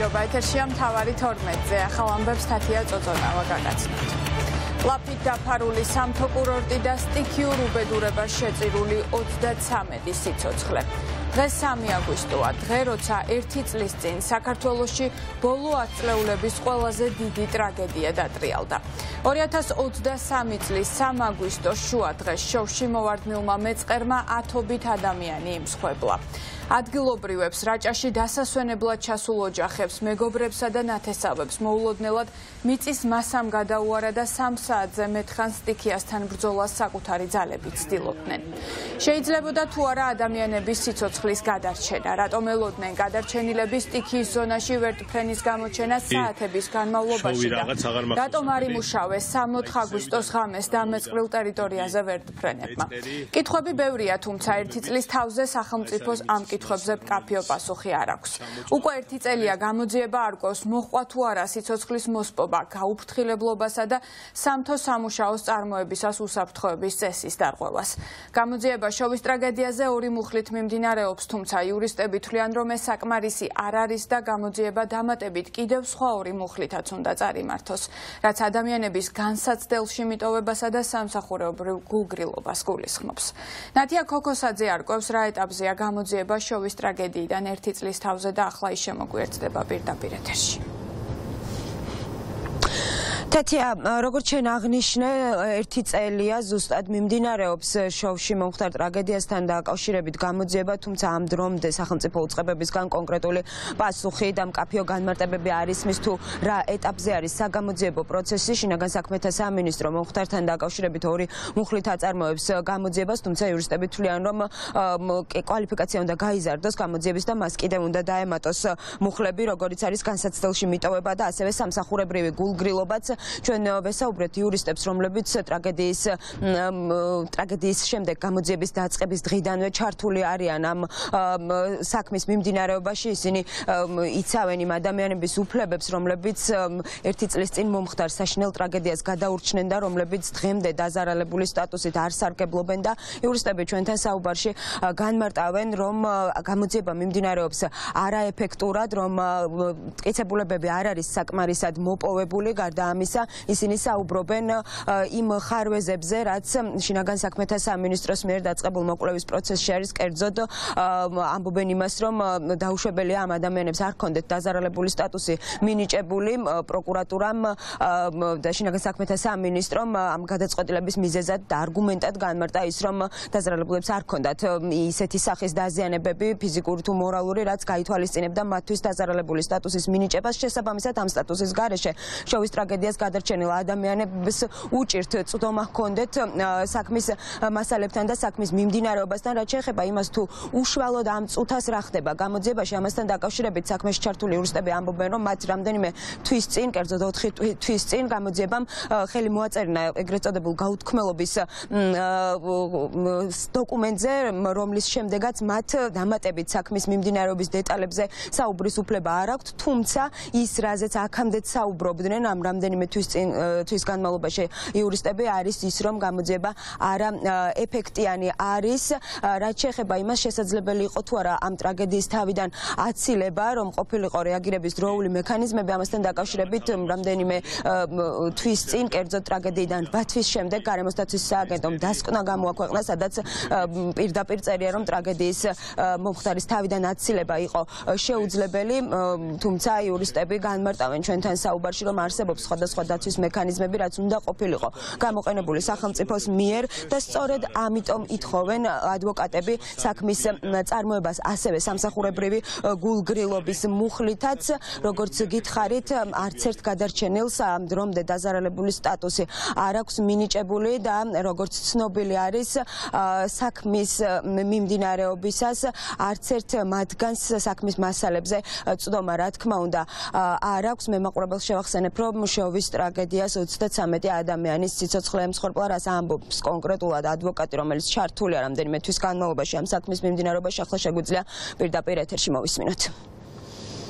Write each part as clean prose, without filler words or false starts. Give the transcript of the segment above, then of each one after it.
გამარჯობა, ეთერშია მთავარი 12-ზე. ახალ ამბებს თათია წოწონავა გაგაცნოთ. ლაფით დაფარული სამთო კურორტი და სტიქიურ უბედურებას შეწირული 33 სიცოცხლე. დღეს 3 აგვისტოა, დღე, როცა 1 წლის წინ საქართველოში ბოლო ათწლეულების ყველაზე დიდი ტრაგედია დატრიალდა. 2023 წლის 3 აგვისტოს შუა დღეს შოვში მოვარდნილმა მეწყერმა 10-ობით ადამიანი იმსხვერპლა. ადგილობრივებს რაჭაში დასასვენებლად ჩასულ ოჯახებს, მეგობრებსა და ნათესავებს მოულოდნელად მიწის მასამ გადაუარა და 3 საათზე მეტხან სტიქიასთან ბრძოლას საკუთარი ძალებით ცდილობდნენ. შეიძლებოდა თუ არა ადამიანების სიცოცხლის გადარჩენა, რატომ ელოდნენ გადარჩენილები სტიქიის ზონაში ვერტმფრენის გამოჩენას საათების განმავლობაში და რატომ არ იმუშავეს 3 აგვისტოს ღამეს დამეწყრილ ტერიტორიაზე ვერტმფრენებმა. კითხვები ბევრია, თუმცა 1 წლის თავზე სახელმწიფოს ამ კითხვებზე მკაფიო პასუხი არ აქვს. უკვე 1 წელია გამოძიება არ გვყავს მოჰყვა თუ არა სიცოცხლის მოსპობა, გაუფრთხილებლობასა და სამთო სამუშაოს წარმოებისას უსაფრთხოების წესის დარღვევას. გამოძიება შოვის ტრაგედიაზე 2 მუხლით მიმდინარეობს, თუმცა იურისტები თვლიან, რომ ეს საკმარისი არ არის და გამოძიება დამატებით კიდევ სხვა 2 მუხლითაც უნდა წარიმართოს, რაც ადამიანების განსაცდელში მიტოვებასა და სამსახურეობრივ გულგრილობას გულისხმობს. ნათია ქოქოსაძე არკვევს, რა ეტაპზეა გამოძიება შოვის ტრაგედიიდან 1 წლის თავზე და ახლა ის შემოგვიერთდება პირდაპირ ეთერში. თათია, როგორც შენ აღნიშნე, 1 წელია ზუსტად მიმდინარეობს შოვში მომხდარ ტრაგედიასთან დაკავშირებით გამოძიება, თუმცა ამ დრომდე სახელმწიფო უწყებებისგან კონკრეტული პასუხი და მკაფიო განმარტებები არ ისმის თუ რა ეტაპზე არის საგამოძიებო პროცესი. შინაგან საქმეთა სამინისტრო მომხდართან დაკავშირებით 2 მუხლით აწარმოებს გამოძიებას, თუმცა იურისტები თვლიან, რომ კვალიფიკაცია უნდა გაიზარდოს გამოძიების და მას კიდევ უნდა დაემატოს მუხლები, როგორიც არის განსაცდელში მიტოვება და ასევე სამსახურებრივი გულგრილობაც. ჩვენ ვესაუბრეთ იურისტებს, რომლებიც ტრაგედიის შემდეგ გამოძიების დაწყების დღიდანვე ჩართული არიან ამ საქმის მიმდინარეობაში. ისინი იცავენ იმ ადამიანების უფლებებს, რომლებიც 1 წლის წინ მომხდარ საშინელ ტრაგედიას გადაურჩნენ და რომლებიც დღემდე დაზარალებული სტატუსით არ სარგებლობენ და იურისტები ჩვენთან საუბარში განმარტავენ, რომ გამოძიება მიმდინარეობს არაეფექტურად, რომ მტკიცებულებები არ არის საკმარისად მოპოვებული, გარდა ამისა ისინი საუბრობენ იმ ხარვეზებზე, რაც შინაგან საქმეთა სამინისტროს მიერ დაწყებულ მოკვლევის პროცესში არის, კერძოდ ამბობენ იმას, რომ დაუშვებელია ამ ადამიანებს არ ჰქონდეთ დაზარალებული სტატუსი მინიჭებული. პროკურატურამ და შინაგან საქმეთა სამინისტრომ ამ გადაწყვეტილების მიზეზად და არგუმენტად განმარტა ის, რომ დაზარალებულებს არ ჰქონდათ ისეთი სახის დაზიანებები, ფიზიკური თუ მორალური, რაც გაითვალისწინებდა მათთვის დაზარალებული სტატუსის მინიჭებას. შესაბამისად, ამ სტატუსის გარეშე შოვის ტრაგედიას გადარჩენილ ადამიანებს უჭირთ წვდომა ჰქონდეთ საქმის მასალებთან და საქმის მიმდინარეობასთან, რაც შეეხება იმას, თუ უშუალოდ ამ წუთას რა ხდება გამოძიებაში. ამასთან დაკავშირებით საქმეში ჩართული იურისტები ამბობენ, რომ მათ რამდენიმე თვის წინ, კერძოდ 4 თვის წინ გამოძიებამ ხელი მოაწერინა ეგრეთ წოდებულ გაუთქმელობის დოკუმენტზე, რომლის შემდეგაც მათ დამატებით საქმის მიმდინარეობის დეტალებზე საუბრის უფლება არ აქვთ, თუმცა ის, რაზეც აქამდეც საუბრობდნენ ამ რამდენიმე თვის განმავლობაში იურისტები, არის ის, რომ გამოძიება არა ეფექტიანი არის, რაც შეეხება იმას, შესაძლებელი იყო თუ არა ამ ტრაგედიის თავიდან აცილება, რომ ყოფილიყო რეაგირების დროული მექანიზმები. ამასთან დაკავშირებით რამდენიმე თვის წინ, კერძოდ ტრაგედიიდან 8 თვის შემდეგ გარემოს დაცვის სააგენტომ დასკვნა გამოაქვეყნა, სადაც პირდაპირ წერია, რომ ტრაგედიის მომხდარის თავიდან აცილება იყო შეუძლებელი, თუმცა იურისტები განმარტავენ ჩვენთან საუბარში, რომ არსებობს სხვადასხვა დაცვის მექანიზმები, რაც უნდა ყოფილიყო გამოყენებული სახელმწიფოს მიერ და სწორედ ამიტომ ითხოვენ ადვოკატები საქმის წარმოებას ასევე სამსახურებრივი გულგრილობის მუხლითაც. როგორც გითხარით, არც ერთ გადარჩენილს ამ დრომდე დაზარალებული სტატუსი არ აქვს მინიჭებული და როგორც ცნობილი არის, საქმის მიმდინარეობისას არც ერთ მათგანს საქმის მასალებზე წვდომა, რა თქმა უნდა, არ აქვს. მემაყურებელს შევახსენებ, რომ შოვის ტრაგედიას 33 ადამიანის სიცოცხლე ემსხვერპლა, რაც ამბობს კონკრეტულად ადვოკატი, რომელიც ჩართულია რამდენიმე თვის განმავლობაში ამ საქმის მიმდინარეობაში. ახლა შეგვიძლია პირდაპირ ეთერში მოვისმინოთ.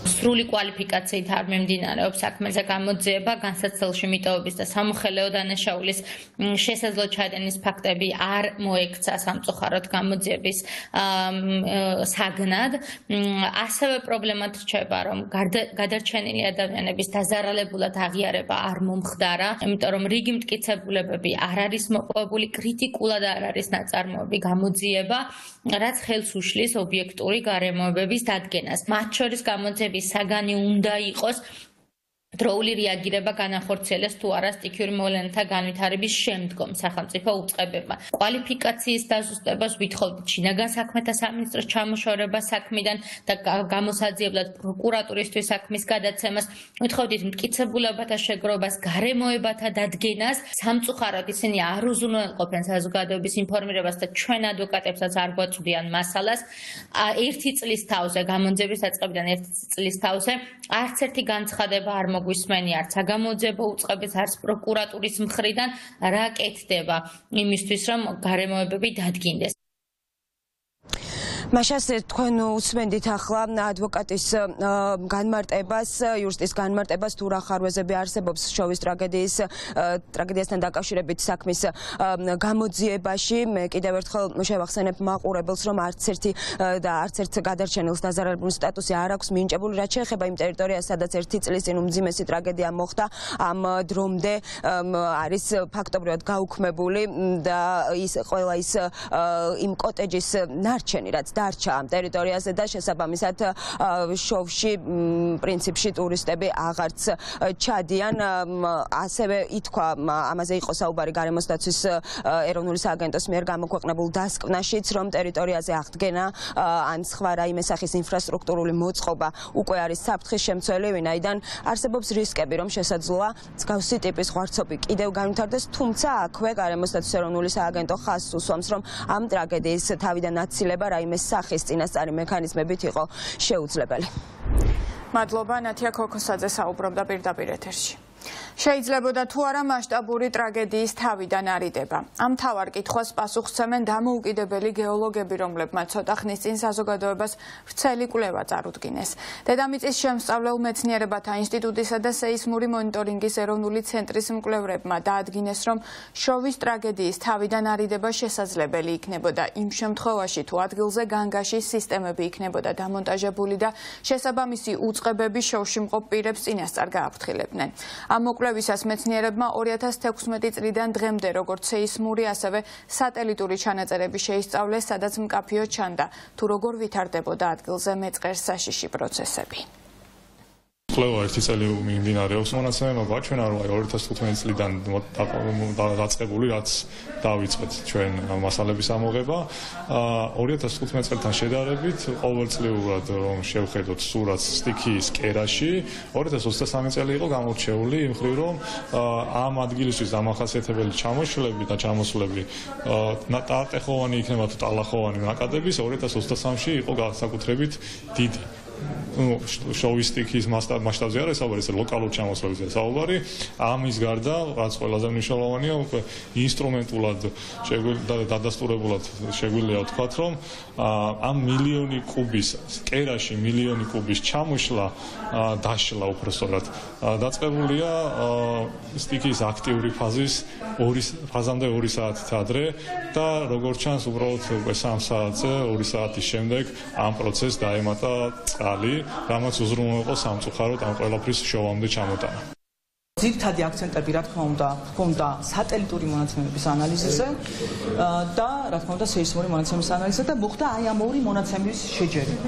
სრული კვალიფიკაციით არ მიმდინარეობს საქმეზე გამოძიება, განსაცდელში მიტოვების და სამოხელეო დანაშაულის შესაძლო ჩადენის ფაქტები არ მოექცა სამწუხაროდ გამოძიების საგნად. ასევე პრობლემად რჩება, რომ გადარჩენილი ადამიანების დაზარალებულად აღიარება არ მომხდარა, იმიტომ რომ რიგი მტკიცებულებები არ არის მოპოვებული, კრიტიკულად არ არის ნაწარმოები გამოძიება, რაც ხელს უშლის ობიექტური გარემოებების დადგენას. მათ შორის გამოძიების საგანი უნდა იყოს დროული რეაგირება განახორციელეს თუ არა სტიქიური მოვლენათა განვითარების შემდგომ სახელმწიფო უწყებებმა. კვალიფიკაციის დაზუსტებას ვითხოვდით შინაგან საქმეთა სამინისტროს ჩამოშორებას საქმიდან და გამოსაძიებლად პროკურატურისთვის საქმის გადაცემას. ვითხოვდით მტკიცებულებათა შეგროვებას, გარემოებათა დადგენას. სამწუხაროდ ისინი არ უზრუნველყოფენ საზოგადოების ინფორმირებას და ჩვენ ადვოკატებსაც არ გვაწვდიან მასალას. 1 წლის თავზე გამოძიების დაწყებიდან 1 წლის თავზე არც ერთი განცხადება არ გვისმენი არც საგამოძიებო უწყების არც პროკურატურის მხრიდან რა კეთდება იმისთვის რომ გარემოებები დადგინდეს. მაშას თქვენ უსმენდით ახლა ადვოკატის განმარტებას, იურისტის განმარტებას თუ რა ხარვეზები არსებობს შოვის ტრაგედიასთან დაკავშირებით საქმის გამოძიებაში. მე კიდევ ერთხელ შევახსენებ მაყურებელს, რომ არც ერთ გადარჩენილს დაზარალებულის სტატუსი არ აქვს მინიჭებული, რაც შეეხება იმ ტერიტორიას, სადაც 1 წლის წინ უმძიმესი ტრაგედია მოხდა. ამ დრომდე არის ფაქტობრივად გაუქმებული და ყველა ის იმ კოტეჯის ნარჩენი, რაც დარჩა ამ ტერიტორიაზე და შესაბამისად შოვში პრინციპში ტურისტები აღარც ჩადიან. ასევე ითქვა, ამაზე იყო საუბარი გარემოს დაცვის ეროვნული სააგენტოს მიერ გამოქვეყნებულ დასკვნაშიც, რომ ტერიტორიაზე აღდგენა ან სხვა რაიმე სახის ინფრასტრუქტურული მოწყობა უკვე არის საფრთხის შემცველი, ვინაიდან არსებობს რისკები, რომ შესაძლოა მსგავსი ტიპის ღვარცობი კიდევ განვითარდეს, თუმცა აქვე გარემოს დაცვის ეროვნული სააგენტო ხაზს უსვამს, რომ ამ ტრაგედიის თავიდან აცილება რაიმე სახის წინასწარი მექანიზმებით იყო შეუძლებელი. მადლობა, ნათია ქოქოსაძე საუბრობდა პირდაპირ ეთერში. შეიძლებოდა თუ არა მასშტაბური ტრაგედიის თავიდან არიდება. ამ მთავარ კითხვას პასუხსცემენ დამოუკიდებელი გეოლოგები, რომლებმაც ცოტა ხნის წინ საზოგადოებას ვრცელი კვლევა წარუდგინეს. დედამიწის შემსწავლელ მეცნიერებათა ინსტიტუტისა და სეისმური მონიტორინგის ეროვნული ცენტრის მკვლევრებმა დაადგინეს, რომ შოვის ტრაგედიის თავიდან არიდება შესაძლებელი იქნებოდა იმ შემთხვევაში, თუ ადგილზე განგაშის სისტემები იქნებოდა დამონტაჟებული და შესაბამისი უწყებები შოვში მყოფ პირებს წინასწარ გააფრთხილებდნენ. ამ მოკვლევისას მეცნიერებმა 2016 წლიდან დღემდე როგორც სეისმური, ასევე სატელიტური ჩანაწერები შეისწავლეს, სადაც მკაფიოდ ჩანდა, თუ როგორ ვითარდებოდა ადგილზე მეწყერ საშიში პროცესები. კვლევა 1 წელი მიმდინარეობს მონაცემებმა, ჩვენ არ ვარ 2015 წლიდან დაწყებული, რაც დავიწყეთ ჩვენ მასალების ამოღება. 2015 წელთან შედარებით ყოველწლიურად რომ შევხედოთ სურათს სტიქიის კერაში, 2023 წელი იყო გამორჩეული იმ მხრივ, რომ ამ ადგილისთვის დამახასიათებელი ჩამოშლები და ჩამოსვლები ტარტეხოვანი იქნება თუ ტალახოვანი ნაკადების 2023-ში იყო განსაკუთრებით დიდი. შოვის სტიქიის მასშტაბზე არის საუბარი, ეს ლოკალურ ჩამოსვლებზეა საუბარი. ამის გარდა, რაც ყველაზე მნიშვნელოვანია, უკვე ინსტრუმენტულად დადასტურებულად შეგვიძლია ვთქვათ, რომ ამ მილიონი კუბის კერაში მილიონი კუბის ჩამოშლა დაშლა უბრალოდ დაწყებულია სტიქიის აქტიური ფაზის ფაზამდე 2 საათით ადრე და როგორც ჩანს უბრალოდ უკვე 3 საათზე 2 საათის შემდეგ ამ პროცესს დაემატა წყალი, რამაც უზრუნველყო სამწუხაროდ ამ ყველაფრის შოვამდე ჩამოტანა. ძირითადი აქცენტები რა თქმა უნდა ჰქონდა სატელიტური მონაცემების ანალიზზე და რა თქმა უნდა სეისმური მონაცემების ანალიზზე და მოხდა აი ამ ორი მონაცემის შეჯერება.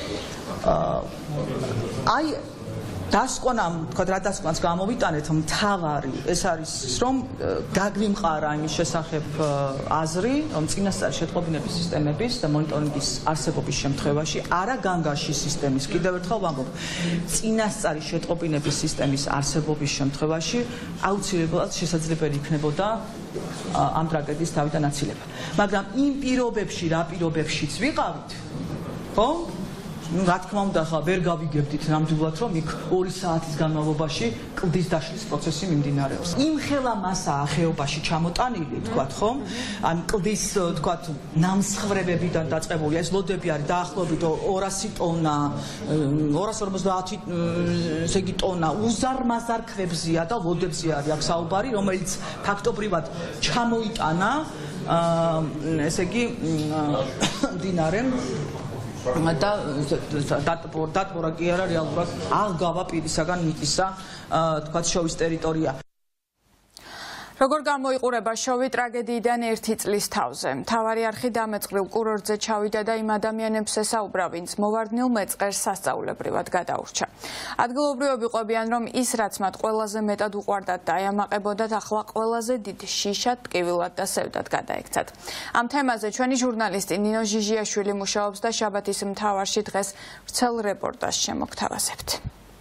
აი დასკვნამ, თქვა რა დასკვნას გამოვიტანეთ, მთავარი ეს არის ის, რომ გაგვიმყარა იმის შესახებ აზრი, რომ წინასწარი შეტყობინების სისტემების და მონიტორინგის არსებობის შემთხვევაში, არა განგაშის სისტემის, კიდევ ერთხელ ვამბობ, წინასწარი შეტყობინების სისტემის არსებობის შემთხვევაში აუცილებლად შესაძლებელი იქნებოდა ამ ტრაგედიის თავიდან აცილება. მაგრამ იმ პირობებში, რა პირობებშიც ვიყავით, ხო? რა თქმა უნდა ხა ვერ გავიგებდით ნამდვილად რომ იქ 2 საათის განმავლობაში კლდის დაშლის პროცესი მიმდინარეობს. იმ ხელა მასაა ხეობაში ჩამოტანილი, თქვათ ხომ? ან კლდის თქვათ ნამსხვრევებიდან დაწყებული ეს ლოდები არის დაახლოებით 200 ტონა, 250 ესე იგი ტონა უზარმაზარ ქვებზია და ლოდებზე არის აქ საუბარი, რომელიც ფაქტობრივად ჩამოიტანა ესე იგი მდინარემ და დატბორა კი არა რეალურად აღგავა პირისაგან მიწისა თქვათ შოვის ტერიტორია. როგორ გამოიყურება შოვი ტრაგედიიდან 1 წლის თავზე. მთავარი არხი დამეწყრილ კურორტზე ჩავიდა და იმ ადამიანებს ესაუბრა, ვინც მოვარდნილ მეწყერს სასწაულებრივად გადაურჩა. ადგილობრივები ყვებიან, რომ ის, რაც მათ ყველაზე მეტად უყვარდათ და აიამაყებოდათ, ახლა ყველაზე დიდ შიშად, ტკივილად და სევდად გადაექცათ. ამ თემაზე ჩვენი ჟურნალისტი ნინო ჟიჟიაშვილი მუშაობს და შაბათის მთავარში დღეს ვრცელ რეპორტაჟს შემოგთავაზებთ.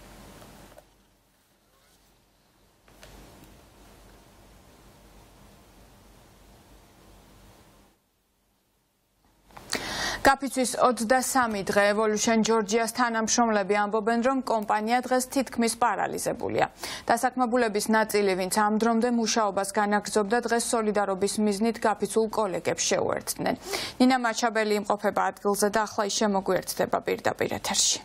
გაფიცვის 23 დღე Evolution Georgia-ს თანამშრომლები ამბობენ, რომ კომპანია დღეს თითქმის პარალიზებულია. დასაქმებულების ნაწილი, ვინც ამ დრომდე მუშაობას განაგრძობდა, დღეს სოლიდარობის მიზნით გაფიცულ კოლეგებს შეუერთდნენ. ნინა მაჩაბელი იმყოფება ადგილზე და ახლა ის შემოგვიერთდება პირდაპირ ეთერში.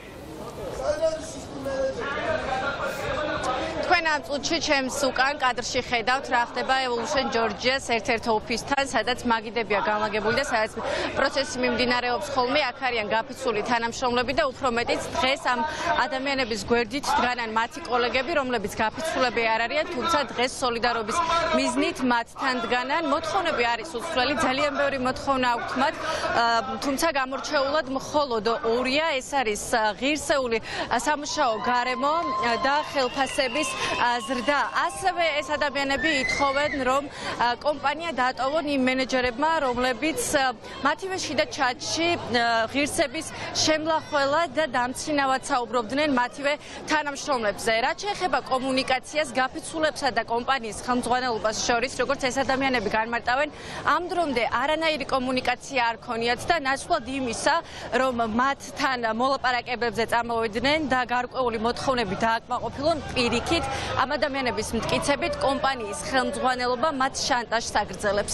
ამ წუთში ჩემს უკან კადრში ხედავთ რა ხდება Evolution Georgia-ს ერთ-ერთ ოფისთან, სადაც მაგიდებია განლაგებული და სადაც პროცესი მიმდინარეობს ხოლმე. აქ არიან გაფიცული თანამშრომლები და უფრო მეტიც დღეს ამ ადამიანების გვერდით დგანან მათი კოლეგები, რომლებიც გაფიცულები არ არიან, თუმცა დღეს სოლიდარობის მიზნით მათთან დგანან. მოთხოვნები არის უცვლელი, ძალიან ბევრი მოთხოვნა აქვთ მათ, თუმცა გამორჩეულად მხოლოდ 2-ია, ეს არის ღირსეული სამუშაო გარემო და ხელფასების ზრდა. ასევე ეს ადამიანები ითხოვენ, რომ კომპანია დაატოვონ იმ მენეჯერებმა, რომლებიც მათივე შიდა ჩატში ღირსების შემლახველად და დამცინავად საუბრობდნენ მათივე თანამშრომლებზე. რაც შეეხება კომუნიკაციას, გაფიცულებსა და კომპანიის ხელმძღვანელობას შორის, როგორც ეს ადამიანები განმარტავენ, ამ დრომდე არანაირი კომუნიკაცია არ ქონიათ და ნაცვლად იმისა, რომ მათთან მოლაპარაკებებზე წამოვიდნენ და გარკვეული მოთხოვნები დააკმაყოფილონ, პირიქით ამ ადამიანების მტკიცებით კომპანიის ხელმძღვანელობა მათ შანტაჟს აგრძელებს.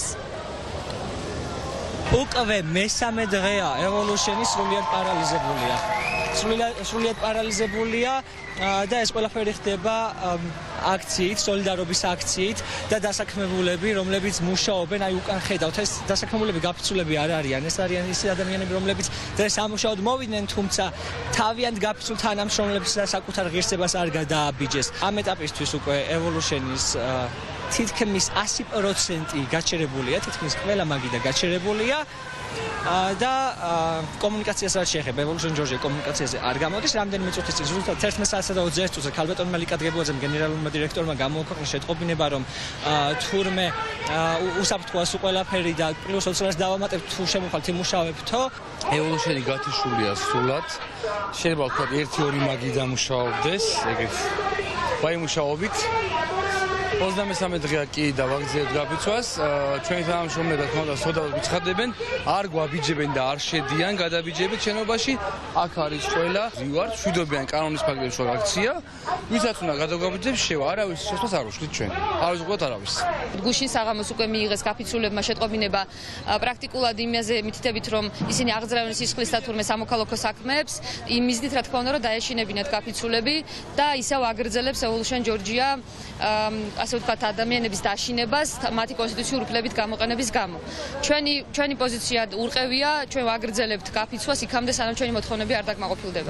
უკვე მესამე დღეა Evolution-ი სრულიად პარალიზებულია. სრულიად პარალიზებულია და ეს ყველაფერი ხდება აქციით, სოლიდარობის აქციით და დასაქმებულები, რომლებიც მუშაობენ, აი უკან ხედავთ, ეს დასაქმებულები გაფიცულები არ არიან, ეს არიან ისე ადამიანები, რომლებიც დღეს ამუშაოდ მოვიდნენ, თუმცა თავიანთ გაფიცულ თანამშრომლებს და საკუთარ ღირსებას არ გადააბიჯეს. ამ ეტაპისთვის უკვე Evolution-ის თითქმის 100% გაჩერებულია, თითქმის ყველა მაგიდა გაჩერებულია. და კომუნიკაციას რაც შეეხება Evolution Georgia კომუნიკაციაზე არ გამოდის. რამდენიმე წუთის წინ ზუსტად 11 საათსა და 20 წუთზე ქალბატონმა ლიკადგებუაძემ გენერალურმა დირექტორმა გამოაქვეყნა შეტყობინება, რომ თურმე უსაფრთხოა სულ ყველაფერი და პლუს 20 დავამატებთ თუ შემოხვალთ იმუშავებთო. Evolution-ი გათიშულია სულად. შეიძლება ვთქვათ 1-2 მაგი დამუშაობდეს, ეგრეთ ვაიმუშაობით. 23 დღეა კი დავაგრძელებთ გაფიცვას. ჩვენი თანამშრომლები და თქმა უნდა სოდავად გიცხადებენ, არ გვაბიჯებენ და არ შედიან გადაბიჯებით შენობაში. აქ არის ყველა ვივარ, შვიდობიან კანონის ფაქტების შორ აქცია. ვისაც უნდა გადაგვაბიჯებს შევა, არავის შესვლას არ უშლით ჩვენ. არ ვიზღოთ არავის. გუშინ საღამოს უკვე მიიღეს გაფიცულებმა შეტყობინება პრაქტიკულად იმაზე მითითებით, რომ ისინი აღძრავენ სისხლის და თურმე სამოქალაქო საქმეებს, იმ მიზნით რა თქმა უნდა, რომ დაეშინებინათ გაფიცულები და ისევ აგრძელებს Evolution Georgia ასე ვთქვათ ადამიანების დაშინებას მათი კონსტიტუციური უფლებით გამოყენების გამო. ჩვენი პოზიცია ურყევია, ჩვენ ვაგრძელებთ გაფიცვას იქამდე, სანამ ჩვენი მოთხოვნები არ დაკმაყოფილდება.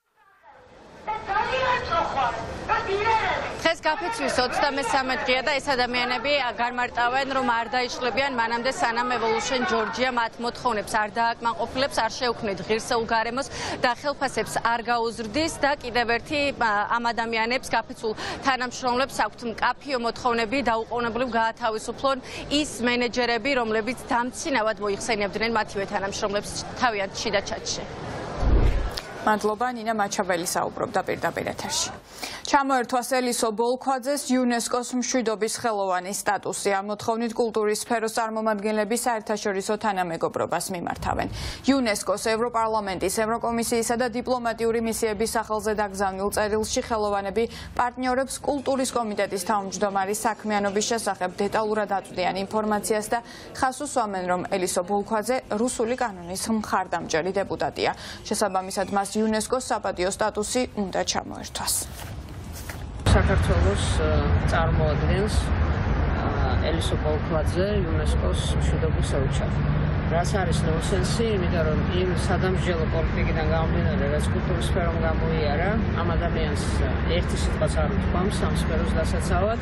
დღეს გაფიცვის 23 დღეა და ეს ადამიანები განმარტავენ, რომ არ დაიშლებიან მანამდე, სანამ Evolution Georgia მათ მოთხოვნებს არ დააკმაყოფილებს, არ შეუქმნით ღირსეულ გარემოს და ხელფასებს არ გაუზრდის და კიდევ ერთი ამ ადამიანებს გაფიცულ თანამშრომლებს აქვთ მკაფიო მოთხოვნები დაუყოვნებლივ გაათავისუფლონ ის მენეჯერები, რომლებიც დამცინავად მოიხსენიებდნენ მათივე თანამშრომლებს თავიანთ შიდა ჩატში. მადლობა ნინა მაჩაბელი საუბრობდა პირდაპირ ეთერში. ჩამოერთვას ელისო ბოლქვაძეს იუნესკოს მშვიდობის ხელოვანის სტატუსი. ამ მოთხოვნით კულტურის სფეროს წარმომადგენლები საერთაშორისო თანამეგობრობას მიმართავენ. იუნესკოს ევროპარლამენტის, ევროკომისიისა და დიპლომატიური მისიების სახელზე დაგზავნილ წერილში ხელოვანები პარტნიორებს კულტურის კომიტეტის თავმჯდომარის საქმიანობის შესახებ დეტალურად აწვდიან ინფორმაციას და ხას უსვამენ, რომ ელისო ბოლქვაძე რუსული კანონის მხარდამჭერი დეპუტატია. შესაბამისად მას იუნესკოს საპატიო სტატუსი უნდა ჩამოერთვას. საქართველოს წარმოადგენს ელისო ბოლქვაძე იუნესკოს მშვიდობის ელჩად. რაც არის ნონსენსი, იმიტომ რომ იმ სადამსჯელო პოლიტიკიდან გამომდინარე, რაც კულტურის სფერომ გამოიარა, ამ ადამიანს ერთი სიტყვაც არ უთქვამს ამ სფეროს დასაცავად.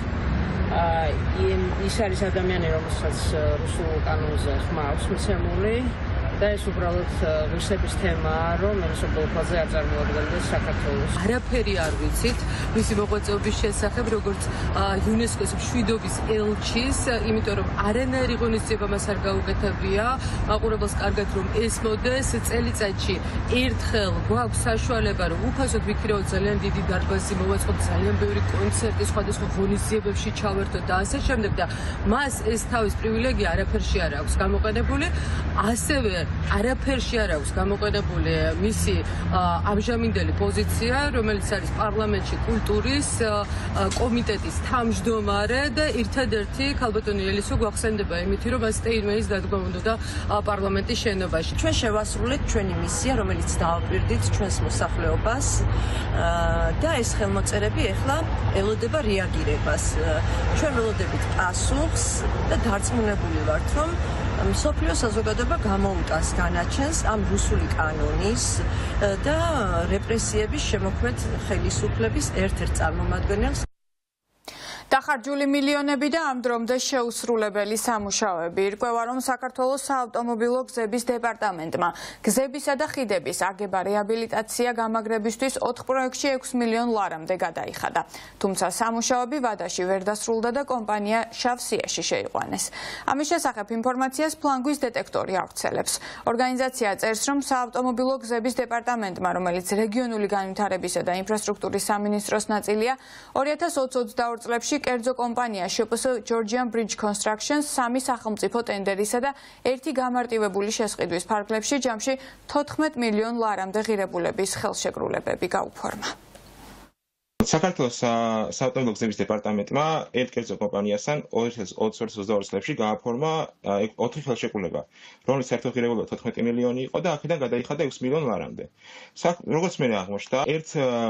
ის არის ადამიანი, რომელსაც რუსულ კანონზე ხმა აქვს მიცემული. და ეს უბრალოდ რუსების თემაა, რომ ელისო ბოლქვაძე არ წარმოადგენდეს საქართველოს. არაფერი არ ვიცით მისი მოღვაწეობის შესახებ, როგორც იუნესკოს მშვიდობის ელჩის, იმიტომ რომ არანაირი ღონისძიება მას არ გაუკეთებია. მაყურებელს კარგად რომ ესმოდეს, წელიწადში ერთხელ გვაქვს საშუალება, რომ უფასოდ ვიქირაოთ ძალიან დიდი დარბაზი, მოვაწყოთ ძალიან ბევრი კონცერტი, სხვადასხვა ღონისძიებებში ჩავერთოთ და ასე შემდეგ და მას ეს თავის პრივილეგია არაფერში არ აქვს გამოყენებული. ასევე არაფერში არ აქვს გამოყენებული მისი ამჟამინდელი პოზიცია, რომელიც არის პარლამენტში კულტურის კომიტეტის თავმჯდომარე და ერთადერთი ქალბატონი ელისო გვახსენდება იმითი, რომ სტეინმეის დადგმა უნდა პარლამენტის შენობაში. ჩვენ შევასრულეთ ჩვენი მისია, რომელიც დააკვირდით ჩვენს მოსახლეობას და ეს ხელმოწერები ეხლა ელოდება რეაგირებას. ჩვენ ველოდებით პასუხს და დარწმუნებული ვართ, რომ მსოფლიო საზოგადოება გამოუტანს განაჩენს ამ რუსული კანონის და რეპრესიების შემოქმედ ხელისუფლების ერთ-ერთ წარმომადგენელს. დახარჯული მილიონები და ამ დრომდე შეუსრულებელი სამუშაოები. ირკვევა, რომ საქართველოს საავტომობილო გზების დეპარტამენტმა გზებისა და ხიდების აგება რეაბილიტაცია გამაგრებისთვის 4 პროექტში 6 მილიონ ლარამდე გადაიხადა. თუმცა სამუშაოები ვადაში ვერ დასრულდა და კომპანია შავ სიაში შეიყვანეს. ამის შესახებ ინფორმაციას ფლანგვის დეტექტორი ავრცელებს. ორგანიზაცია წერს, რომ საავტომობილო გზების დეპარტამენტმა, რომელიც რეგიონული განვითარებისა და ინფრასტრუქტურის სამინისტროს ნაწილია, 2022 წლებში კერძო კომპანია შპს Georgian Bridge Construction 3 სახელმწიფო ტენდერისა და 1 გამარტივებული შესყიდვის ფარგლებში ჯამში 14 მილიონ ლარამდე ღირებულების ხელშეკრულებები გაუფორმა. საქართველოს საავტომობილო გზების დეპარტამენტმა ერთ კერძო კომპანიასთან 2022 წლებში გააფორმა 4 ხელშეკრულება, რომლის საერთო ღირებულება 14 მილიონი იყო და აქედან გადაიხადა 6 მილიონ ლარამდე. როგორც მე აღმოჩნდა, ერთ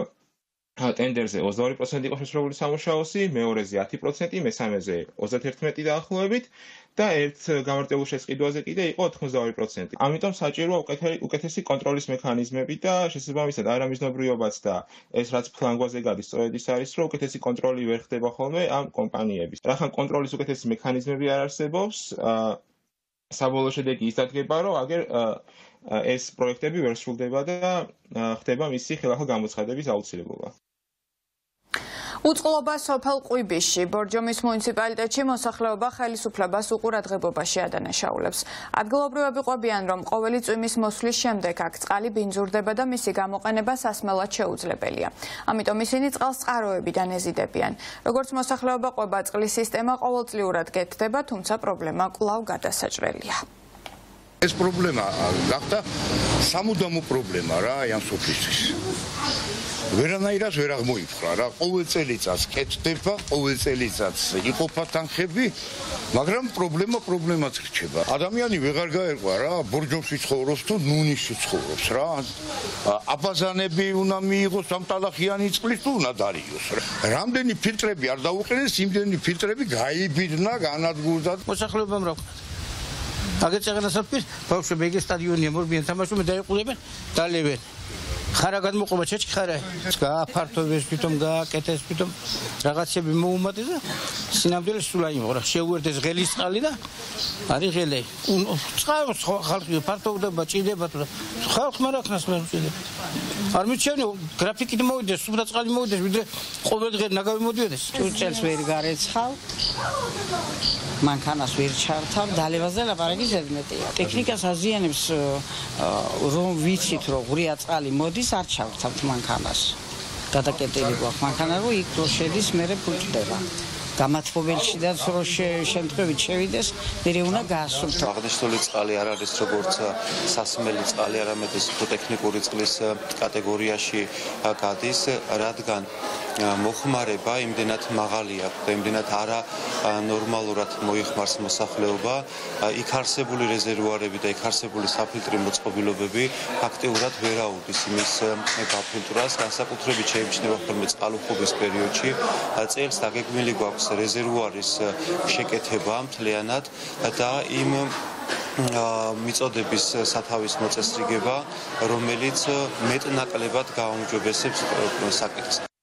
ტენდერზე 22% იყო შესრულებული სამუშაოსი, მეორეზე 10%, მესამეზე 31 დაახლოებით და ერთ გამარტივებულ შესყიდვაზე კიდე იყო 82%. ამიტომ საჭიროა უკეთესი კონტროლის მექანიზმები და შესაბამისად არამიზნობრიობაც და ეს რაც ფლანგვაზე გადის, სწორედ ის არის, რომ უკეთესი კონტროლი ვერ ხდება ხოლმე ამ კომპანიების. რახან კონტროლის უკეთესი მექანიზმები არ არსებობს, საბოლოო შედეგი ის დადგება, რომ აგერ ეს პროექტები ვერ სრულდება და ხდება მისი ხელახლა გამოცხადების აუცილებლობა. უწყლობა სოფელ ყვიბისში, ბორჯომის მუნიციპალიტეტში მოსახლეობა ხელისუფლებას უყურადღებობაში ადანაშაულებს. ადგილობრივები ყვებიან, რომ ყოველი წვიმის მოსვლის შემდეგ აქ წყალი ბინძურდება და მისი გამოყენება სასმელად შეუძლებელია. ამიტომ ისინი წყალს წყაროებიდან ეზიდებიან. როგორც მოსახლეობა ყვება, წყლის სისტემა ყოველწლიურად გეთდება, თუმცა პრობლემა კვლავ გადასაჭრელია. ეს პრობლემა გახდა სამუდამო პრობლემა რა ამ სოფლისთვის. ვერანაირად ვერ აღმოიფხვრა რა, ყოველ წელიწადს კეთდება, ყოველ წელიწადს იყოფა თანხები, მაგრამ პრობლემაც რჩება. ადამიანი ვეღარ გაერყვა რა, ბორჯომში ცხოვრობს თუ ნუნისში ცხოვრობს რა. აბაზანები უნდა მიიღოს სამტალახიანი წყლის თუ უნდა დარიოს რა. რამდენი ფილტრები არ დაუყენეს, იმდენი ფილტრები გაიბიძნა, განადგურდა. მოსახლეობამ რა აგერ წეგნასაფის ბავშვები ეგ სტადიონია მორბიან თამაშობენ დაიყურებენ დალევენ ხარა გადმოყობა ჩეჩქი ხარა გააფართოვეს თვითონ გააკეთეს თვითონ რაღაცები მოუმატეს და სინამდვილე სულ აიმო რა შეუერთეს ღელის წყალი და არის ღელე წყალს ხალხი ფართოვდება ჭიდება თუ ხალხმა რა ქნას მე ჭიდება არ მიჩვენე გრაფიკით მოვიდეს სუფთა წყალი მოვიდეს ვიდრე ყოველდღე ნაგავი მოდიოდეს წელს ვერ გარეცხავ მანქანას ვერ ჩართავ, დალევაზე ლაპარაკი ზედმეტია. ტექნიკას აზიანებს რომ ვიცით რომ ღრია წყალი მოდის, არ ჩავთავთ მანქანას. გადაკეტილი გვაქვს მანქანა, რომ იქ რო შედის, მერე ფუჭდება. გამათბობელში და რო შემთხვევით შევიდეს, მერე უნდა გაასრულოს. აღნიშნული წყალი არ არის როგორც სასმელი წყალი, არამედ ის ტექნიკური წყლის კატეგორიაში გადის, რადგან მოხმარება იმდენად მაღალია და იმდენად არა ნორმალურად მოიხმარს მოსახლეობა, იქ არსებული რეზერვუარები და იქ არსებული საფილტრი მოწყობილობები ფაქტიურად ვერ აუდის იმის გაფილტრას, განსაკუთრებით შეიმჩნევა ხოლმე წყალუხობის პერიოდში. წელს დაგეგმილი გვაქვს რეზერვუარის შეკეთება მთლიანად და იმ მიწოდების სათავის მოწესრიგება, რომელიც მეტნაკლებად გააუმჯობესებს საკითხს.